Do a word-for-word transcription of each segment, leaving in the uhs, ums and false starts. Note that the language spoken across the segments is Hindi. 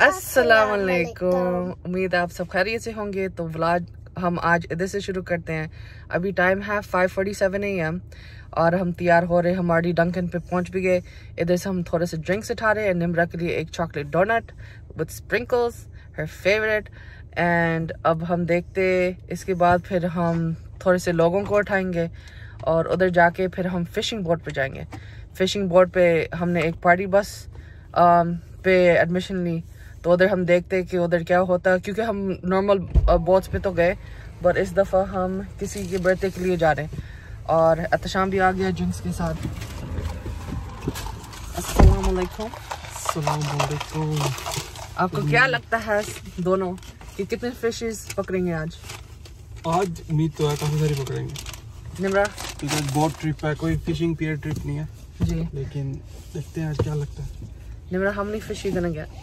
अस्सलाम वालेकुम। उम्मीद है आप सब खैरियत से होंगे। तो व्लॉग हम आज इधर से शुरू करते हैं। अभी टाइम है five forty seven A M और हम तैयार हो रहे हैं। हमारी डंकन पे पहुंच भी गए। इधर से हम थोड़े से ड्रिंक्स उठा रहे हैं। निम्रा के लिए एक chocolate donut with sprinkles, her favourite. And अब हम देखते इसके बाद फिर हम थोड़े से लोगों को उठाएंगे और उधर जाके फिर हम फिशिंग बोट पे जाएंगे। फिशिंग बोट पे हमने एक पार्टी बस पे एडमिशन ली, तो उधर हम देखते कि उधर क्या होता है, क्योंकि हम नॉर्मल बोट्स पे तो गए बट इस दफ़ा हम किसी के बर्थडे के लिए जा रहे हैं। और एहतशाम भी आ गया ड्रिंक्स के साथ। अस्सलाम वालेकुम। अस्सलाम वालेकुम। आपको क्या लगता है दोनों कि कितने फिशेस पकड़ेंगे आज? आज उम्मीद तो है काफी सारी पकड़ेंगे। निम्रा क्योंकि बोट ट्रिप है, कोई फिशिंग पियर ट्रिप नहीं है जी, लेकिन देखते हैं आज क्या लगता है। निम्रा हम नहीं फिश करने गया।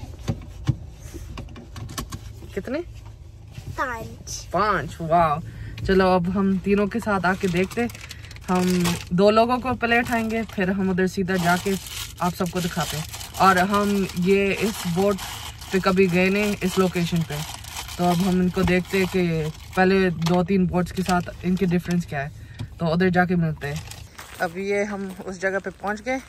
कितने? पांच। पांच। वाह, चलो अब हम तीनों के साथ आके देखते। हम दो लोगों को पहले उठाएंगे, फिर हम उधर सीधा जाके आप सबको दिखाते हैं। और हम ये इस बोट पे कभी गए नहीं, इस लोकेशन पे, तो अब हम इनको देखते हैं कि पहले दो तीन बोट्स के साथ इनके डिफरेंस क्या है, तो उधर जाके मिलते हैं। अब ये हम उस जगह पे पहुंच गए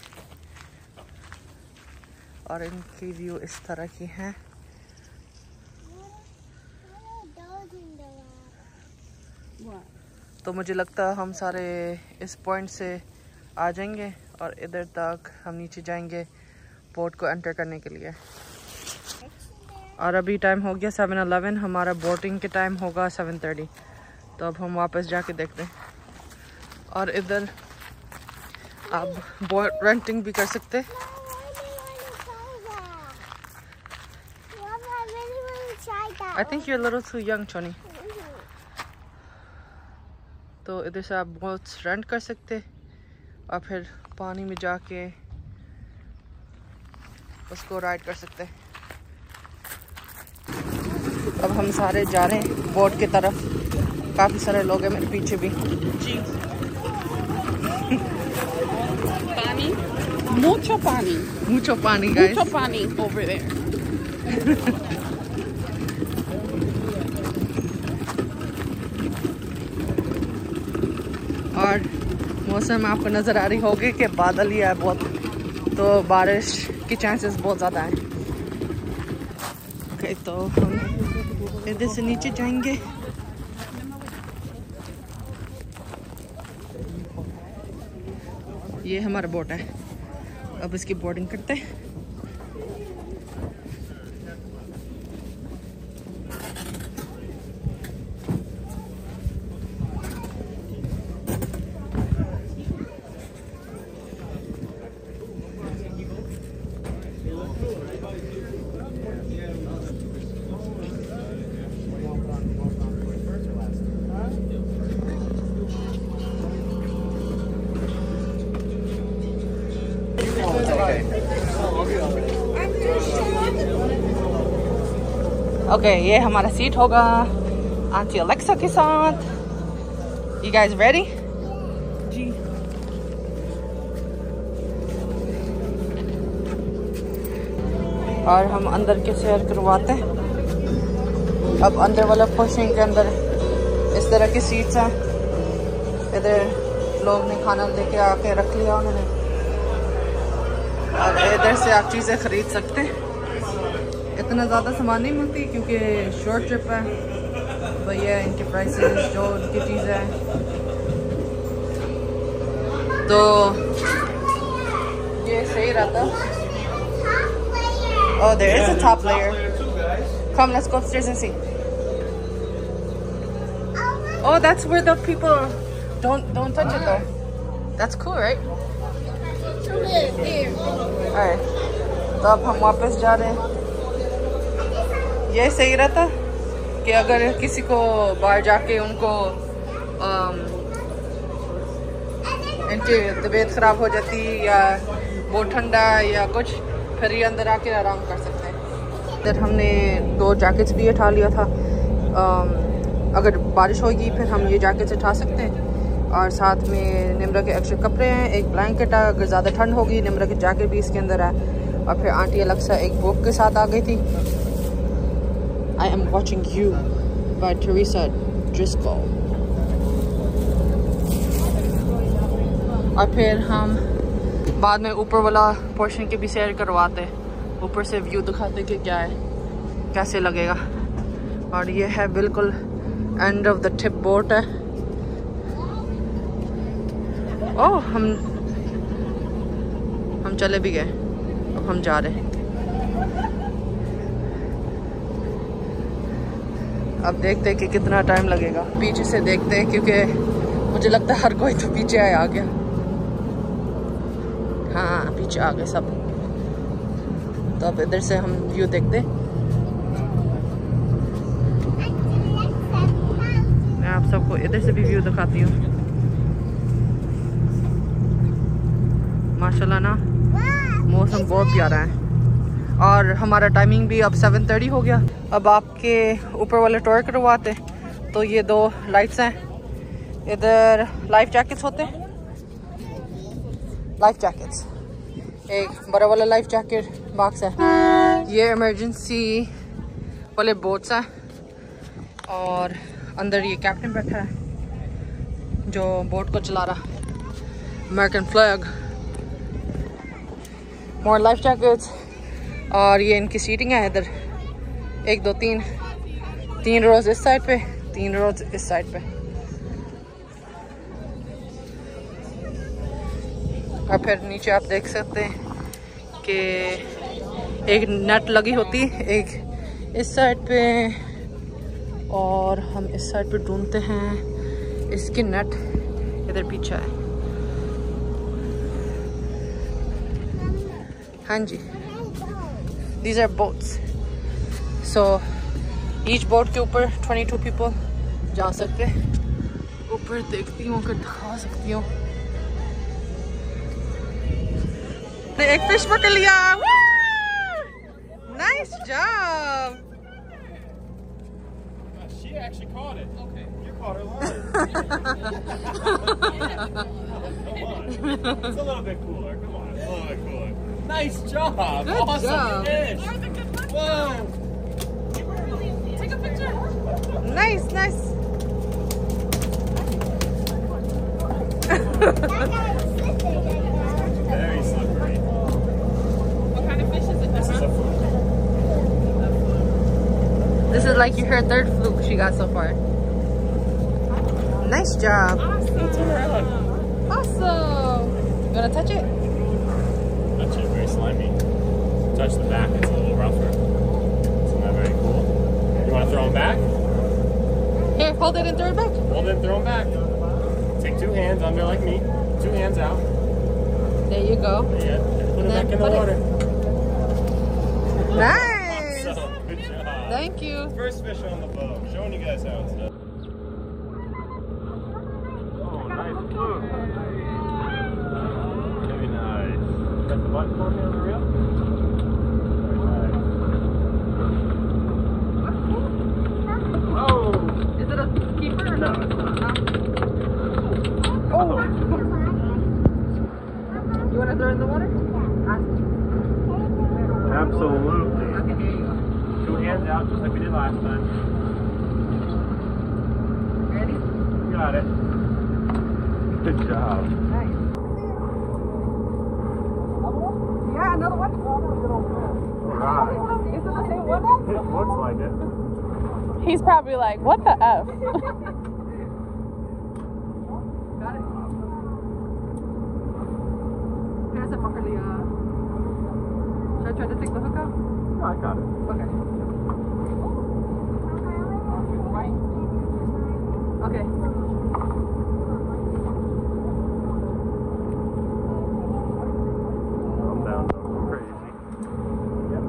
और इनकी व्यू इस तरह की है। तो मुझे लगता है हम सारे इस पॉइंट से आ जाएंगे और इधर तक हम नीचे जाएंगे बोट को एंटर करने के लिए। और अभी टाइम हो गया सेवन अलेवन, हमारा बोटिंग के टाइम होगा सेवन थर्टी। तो अब हम वापस जाके देखते हैं। और इधर आप बोट रेंटिंग भी कर सकते। I think you are little too young चोनी। तो इधर से आप बोट्स रेंट कर सकते और फिर पानी में जाके उसको राइड कर सकते। अब हम सारे जा रहे हैं बोट की तरफ। काफी सारे लोग हैं मेरे पीछे भी जी। पानी, mucho पानी, mucho पानी guys, mucho पानी over there. और मौसम आपको नज़र आ रही होगी कि बादल ही है बहुत, तो बारिश की चांसेस बहुत ज़्यादा हैं। ओके, तो हम इधर से नीचे जाएंगे। ये हमारा बोट है, अब इसकी बोर्डिंग करते हैं। ओके okay, ये हमारा सीट होगा आंटी अलेक्सा के साथ। You guys ready? जी। और हम अंदर के सैर करवाते हैं। अब अंदर वाला पोर्शन के अंदर इस तरह की सीट्स हैं। इधर लोग ने खाना लेके आके रख लिया उन्होंने, और इधर से आप चीज़ें खरीद सकते हैं। इतना ज़्यादा सामान नहीं मिलती क्योंकि शॉर्ट ट्रिप है, भैया इनके प्राइसेस जो उनकी चीज़ें हैं। तो ये सही रहता। Oh, there is a top layer. Come, let's go upstairs and see. Oh, that's where the people don't don't touch it though. That's cool, right? Alright. तो अब हम वापस जा रहे हैं। ये सही रहता कि अगर किसी को बाहर जाके उनको इनकी तबीयत ख़राब हो जाती या बहुत ठंडा या कुछ, फिर ये अंदर आके आराम कर सकते हैं। फिर हमने दो जैकेट्स भी उठा लिया था। आम, अगर बारिश होगी फिर हम ये जैकेट्स उठा सकते हैं। और साथ में निम्रा के एक्स्ट्रा कपड़े हैं, एक ब्लैंकेट है, अगर ज़्यादा ठंड होगी निम्रा की जैकेट भी इसके अंदर है। और फिर आंटी अलेक्सा एक बुक के साथ आ गई थी I Am Watching You by Teresa Driscoll. और फिर हम बाद में ऊपर वाला पोर्शन के भी सैर करवाते, ऊपर से व्यू दिखाते कि क्या है, कैसे लगेगा। और ये है बिल्कुल end of the tip boat है। ओह हम हम चले भी गए, अब हम जा रहे हैं। अब देखते हैं कि कितना टाइम लगेगा। पीछे से देखते हैं क्योंकि मुझे लगता है हर कोई तो पीछे आया आ गया। हाँ पीछे आ गए सब। तो अब इधर से हम व्यू देखते हैं। मैं आप सबको इधर से भी व्यू दिखाती हूँ। माशाल्लाह ना मौसम बहुत प्यारा है। और हमारा टाइमिंग भी अब सेवन थर्टी हो गया। अब आपके ऊपर वाले टूर करवाते। तो ये दो लाइट्स हैं, इधर लाइफ जैकेट्स होते हैं, लाइफ जैकेट्स, एक बड़ा वाला लाइफ जैकेट बॉक्स है। ये इमरजेंसी वाले बोट्स हैं और अंदर ये कैप्टन बैठा है जो बोट को चला रहा, American flag. More life jackets. और ये इनकी सीटिंग है इधर, एक दो तीन तीन रोज इस साइड पे, तीन रोज इस साइड पे। और फिर नीचे आप देख सकते हैं कि एक नेट लगी होती है, एक इस साइड पे और हम इस साइड पे ढूंढते हैं। इसकी नेट इधर पीछे है। हाँ जी, these are boats. So each boat के ऊपर बाईस people जा सकते हैं। ऊपर देखती हूँ अगर दिखा सकती हूँ। एक फिश पकड़ लिया। Nice job. She actually caught it. Okay. You caught her line. Come on. It's a little bit cooler. Come on. A little bit cooler. Nice job. Good awesome job. fish. Whoa. Take a picture. Nice, nice. Very slippery. What kind of fish is it? This is a fluke. This is like her third fluke she got so far. Nice job. It's around. Awesome. You wanna touch it? Touch it, very slimy. Touch the back, it's a little rougher. Isn't that very cool? You want to throw them back? Here, hold it and throw it back. Hold it and throw them back. Take two hands under like me. Two hands out. There you go. Yeah. Put it Then back in the put it- water. Nice. So, good job. Thank you. First fish on the boat. Showing you guys how it's done. Oh, nice fluke. Very nice. Press the button for me on the reel. Very nice. Oh! Is it a keeper or No, not? it's not. Oh. You want to throw it in the water? Absolutely. Okay, here you go. Two hands out, just like we did last time. Ready? You got it. Good job. Nice. Yeah, another one. Alright. Is it the same one? It looks like it. He's probably like, what the F? Got it. Here's a properly, uh, should I try to take the hook out? No, I got it. Okay. Okay. I'm down so crazy. Yep.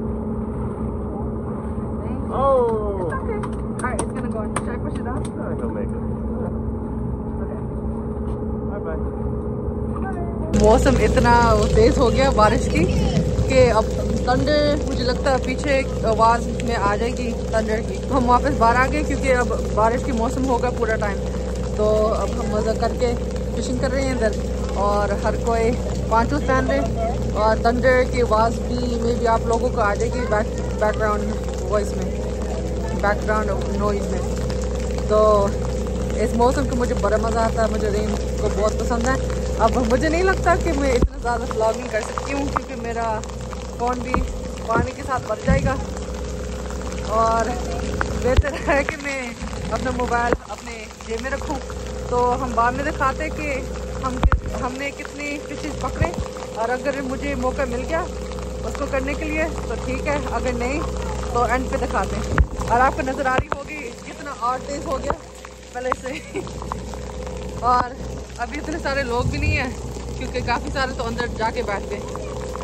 Thanks. Oh! Okay. Alright, it's gonna go in. Should I push it down? I think he'll make it. Okay. Bye bye. मौसम इतना तेज हो गया बारिश की कि अब थंडर, मुझे लगता है पीछे एक आवाज़ में आ जाएगी थंडर की। तो हम वापस बाहर आ गए क्योंकि अब बारिश की मौसम होगा पूरा टाइम। तो अब हम मज़ा करके फिशिंग कर रहे हैं इधर और हर कोई पांचों पहन रहे और थंडर की आवाज़ भी में भी आप लोगों को आ जाएगी बैक बैकग्राउंड वॉइस में। बैकग्राउंड नॉइज में। तो इस मौसम को मुझे बड़ा मज़ा आता है, मुझे रेन को बहुत पसंद है। अब मुझे नहीं लगता कि मैं इतना ज़्यादा व्लॉगिंग कर सकती हूँ क्योंकि मेरा फ़ोन भी पानी के साथ भर जाएगा और बेहतर है कि मैं अपना मोबाइल अपने जेब में रखूँ। तो हम बाद में दिखाते कि हम हमने कितनी फिशेस पकड़े और अगर मुझे मौका मिल गया उसको करने के लिए तो ठीक है, अगर नहीं तो एंड पे दिखाते हैं। और आपको नज़र आ रही होगी कितना और तेज़ हो गया पहले से और अभी इतने सारे लोग भी नहीं हैं क्योंकि काफ़ी सारे तो अंदर जाके बैठते हैं।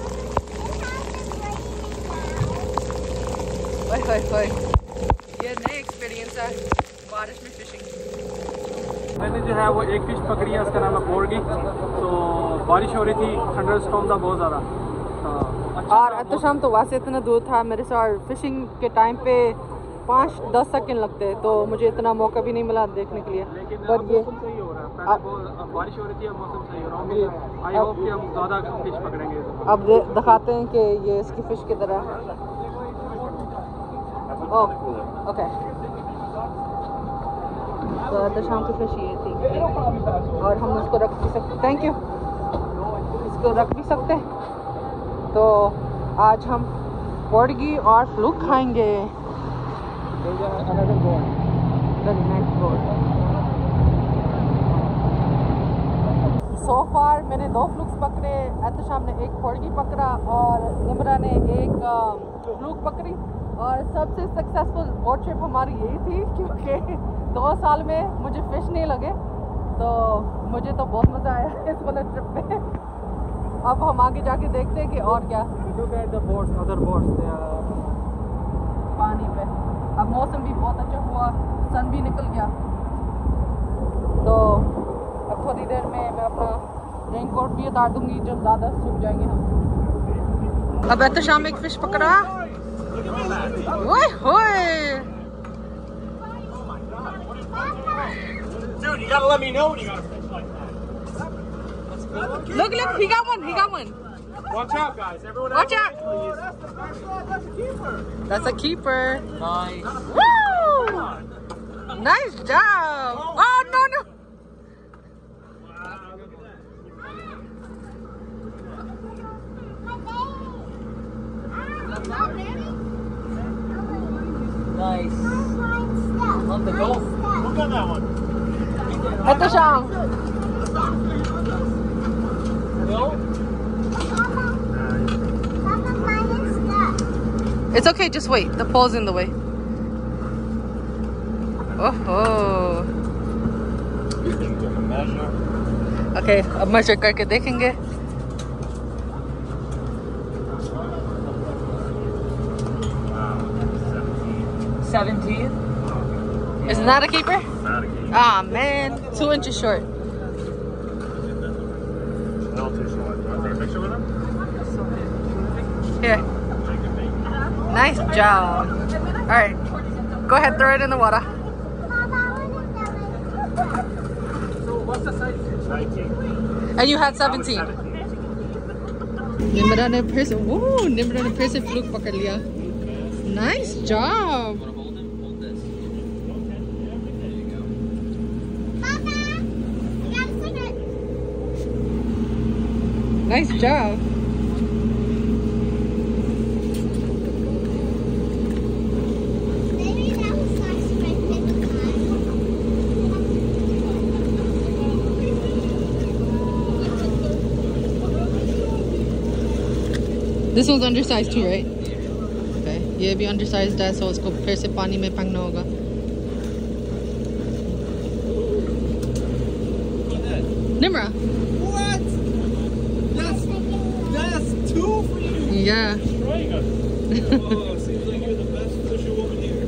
ओए ओए ओए, ये नए एक्सपीरियंस है बारिश में फिशिंग। मैंने जो है वो एक फिश पकड़ी है, उसका नाम है कोरगी। तो बारिश हो रही थी, थंडर स्टॉर्म था बहुत ज़्यादा। और तो शाम तो वैसे इतना दूर था मेरे साथ, फिशिंग के टाइम पे पाँच दस सेकंड लगते, तो मुझे इतना मौका भी नहीं मिला देखने के लिए। पर ये सही हो रहा है, पहले बहुत बारिश हो रही थी, अब मौसम सही हो रहा है। आई होप कि हम ज़्यादा फिश पकड़ेंगे। अब दिखाते हैं कि ये इसकी फिश की तरह। ओह ओके, तो तो शाम की फिश ये थी और हम उसको रख भी सकते, थैंक यू, इसको रख भी सकते। तो आज हम पोर्गी और फ्लूक खाएंगे। सो फार मैंने दो फ्लूक्स पकड़े, एहतशाम ने एक पोर्गी पकड़ा और निमरा ने एक फ्लूक पकड़ी। और सबसे सक्सेसफुल बोट ट्रिप हमारी यही थी क्योंकि दो साल में मुझे फिश नहीं लगे, तो मुझे तो बहुत मज़ा आया इस वाले ट्रिप पे। अब हम आगे जाके देखते हैं कि और क्या पानी पे। अब मौसम भी बहुत अच्छा हुआ, सन भी निकल गया, तो अब थोड़ी देर में मैं अपना रेनकोट भी उतार दूंगी जब ज़्यादा सूख जाएंगे हम। अब एहतशाम एक फिश पकड़ा। ओए होए, Dude, you gotta let me know when you got a fish like that. look look, he got one, he got one. Watch out, guys. Everyone Watch out. out. That's a keeper. Nice. Woo! Nice job. Oh no no. Nice. Love the goal. Who got that one? Ehtesham. It's okay, just wait. The pole's in the way. Oh. Okay, अब measure करके देखेंगे. seventeen. Is that a keeper? Not a keeper. Ah man, two inches short. Little too short. Want to take a picture with him? Here. Nice job. All right, go ahead, throw it in the water. So what's the size? nineteen. And you had seventeen. Nimra ne phir se, woo, Nimra ne phir se fluke pakad liya. Nice job. Nice job. This one's undersized too, right? Okay. ये भी undersized है, so इसको फिर से पानी में फेंकना होगा. Nimra. What? That's that's two for you. Yeah. Oh, seems like you're the best pusher woman here.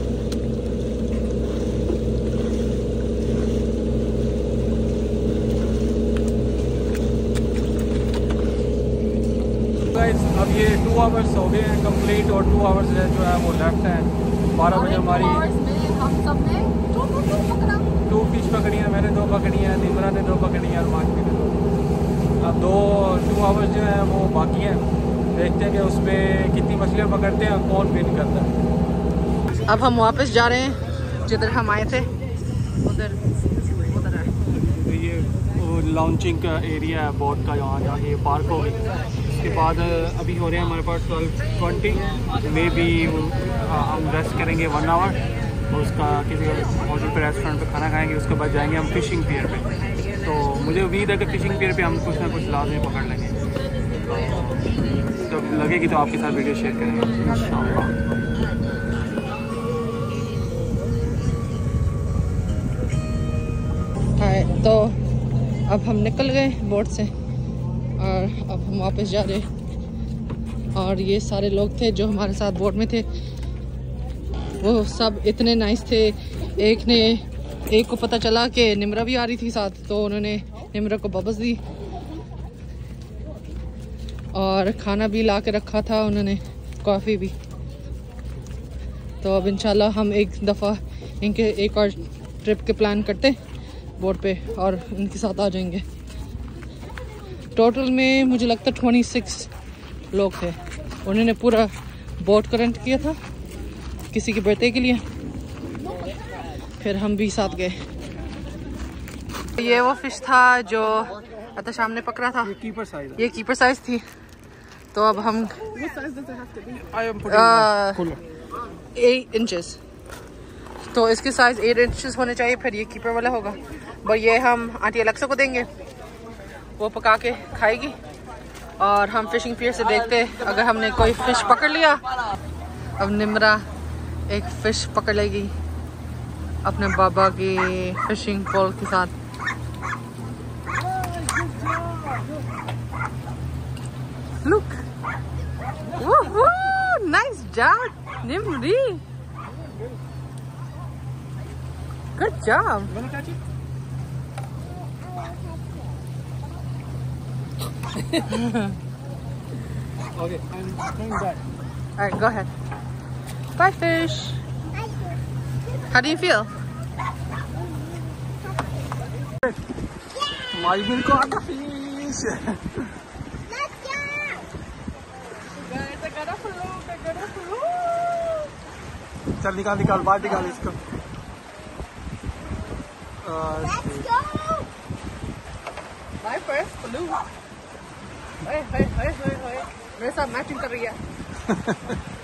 Guys, अब ये टू आवर्स हो गए हैं कंप्लीट और टू आवर्स जो है वो लेफ्ट है. बारह बजे हमारी हम सब ने टू टू टू पकड़ा. टू फिश पकड़ी हैं, मैंने दो पकड़ी हैं, निमरा ने दो पकड़ी हैं और मानवी ने दो. अब दो टू आवर्स जो है वो बाकी हैं. देखते हैं कि उसमें कितनी मछलियाँ पकड़ते हैं और कौन विन करता है. अब हम वापस जा रहे हैं जिधर हम आए थे, उधर उधर है। तो ये लॉन्चिंग का एरिया है बोट का, यहाँ जहाँ ये पार्क होगी। उसके बाद अभी हो रहे हैं हमारे पास ट्वेल्व ट्वेंटी मे बी हम रेस्ट करेंगे वन आवर, और उसका किसी होटल पे रेस्टोरेंट पे खाना खाएंगे। उसके बाद जाएंगे हम फिशिंग पियर पे। तो मुझे उम्मीद है कि फिशिंग पियर पे हम कुछ ना कुछ लाजमी पकड़ लेंगे। तो जब लगेगी तो आपके साथ वीडियो शेयर करेंगे इंशाअल्लाह। तो अब हम निकल गए बोट से और अब हम वापस जा रहे। और ये सारे लोग थे जो हमारे साथ बोट में थे, वो सब इतने नाइस थे। एक ने एक को पता चला कि निम्रा भी आ रही थी साथ, तो उन्होंने निम्रा को बबस दी और खाना भी ला के रखा था उन्होंने, कॉफ़ी भी। तो अब इंशाल्लाह हम एक दफ़ा इनके एक और ट्रिप के प्लान करते बोट पे और इनके साथ आ जाएंगे। टोटल में मुझे लगता है छब्बीस लोग थे। उन्होंने पूरा बोट का रेंट किया था किसी के बर्थडे के लिए, फिर हम भी साथ गए। ये वो फिश था जो अतशाम ने पकड़ा था, ये कीपर साइज है। ये कीपर साइज थी। तो अब हम एट इंचेस, तो इसके साइज एट इंचेस होने चाहिए, फिर ये कीपर वाला होगा। पर ये हम आंटी अलक्सा को देंगे, वो पका के खाएगी और हम फिशिंग पियर से देखते अगर हमने कोई फिश पकड़ लिया। अब निम्रा एक फिश पकड़ लेगी अपने बाबा की फिशिंग पोल के साथ। Look, nice job Nimri, good job. Okay, I'm going back. All right, go ahead. Bye, fish. How do you feel? मालवीन को आता फिश। चल निकाल निकाल बाहर निकाल इसको। Bye, fish. Blue. Hey, hey, hey, hey, hey. मेरे साथ मैचिंग कर रही है।